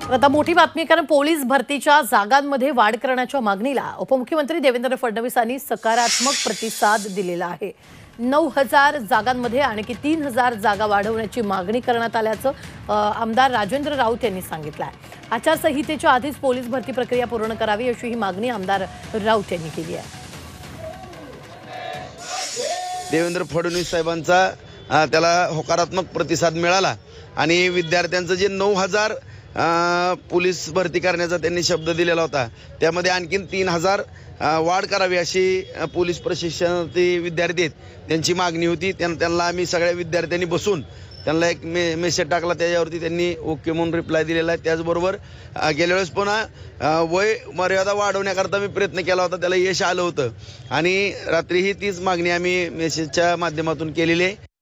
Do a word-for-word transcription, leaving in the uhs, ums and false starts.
आता मोठी बातमी, कारण पोलीस भरतीच्या जागांमध्ये वाढ करण्याच्या मागणीला उपमुख्यमंत्री देवेंद्र फडणवीस यांनी सकारात्मक प्रतिसाद दिलेला आहे। नऊ हजार जागांमध्ये आणखी तीन हजार जागा वाढवण्याची मागणी करण्यात आल्याचं आमदार राजेंद्र राऊत यांनी सांगितलं आहे। आचारसंहितेच्या आधीच पोलीस भरती प्रक्रिया पूर्ण करावी अशी ही मागणी आमदार राऊत यांनी केली आहे। देवेंद्र फडणवीस साहेबांचा त्याला होकारात्मक प्रतिसाद मिळाला आणि विद्यार्थ्यांचं जे नऊ हजार पोलीस भरती करण्याचा त्यांनी शब्द दिलेला होता, त्यामध्ये आणखीन तीन हजार वाढ करावी अशी पोलीस प्रशिक्षणार्थी विद्यार्थी आहेत त्यांची मागणी होती। त्यांना आम्ही सगळ्या विद्यार्थ्यांनी बसून त्यांना एक मे मेसेज टाकला, त्याच्यावरती त्यांनी ओके म्हणून रिप्लाय दिलेला आहे। त्याचबरोबर गेल्या वेळेस पुन्हा वय मर्यादा वाढवण्याकरता मी प्रयत्न केला होता, त्याला यश आलं होतं आणि रात्रीही तीच मागणी आम्ही मेसेजच्या माध्यमातून केलेली आहे।